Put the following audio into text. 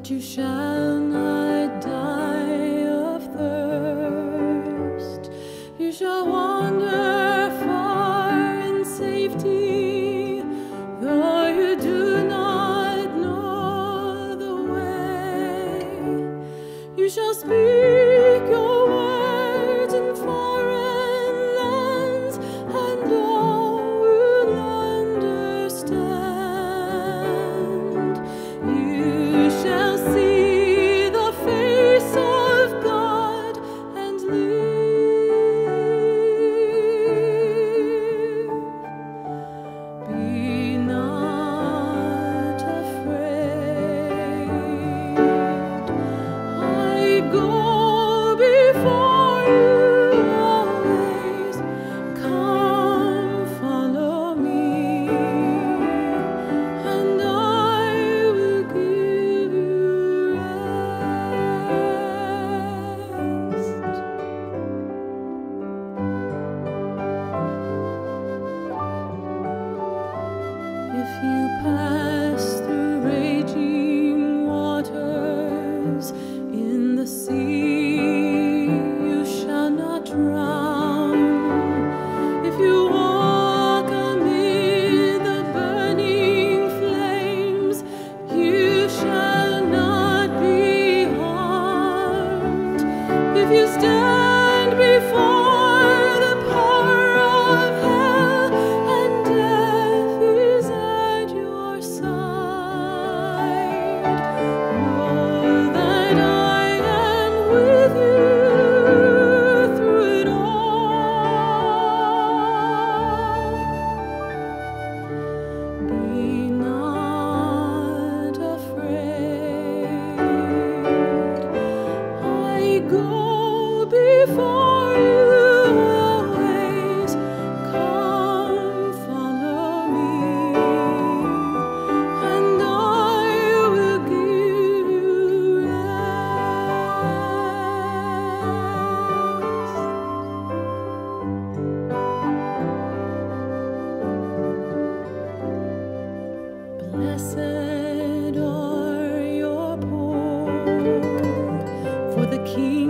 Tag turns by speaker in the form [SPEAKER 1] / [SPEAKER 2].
[SPEAKER 1] but you shall not die of thirst. You shall wander far in safety, though you do not know the way. You shall speak your words in foreign lands, and all will understand. You shall see the face of God and live. Be not afraid. I go before you always. Come, follow me, and I will give you rest. If you pass through raging waters, in the sea you shall not drown. If you walk amid the burning flames, you shall not be harmed. If you stand before the power of hell, and death is at your side, know that I am with you through it all. Be not afraid. I go before you always. Come, follow me, and I will give you rest. Blessed are your poor, for the King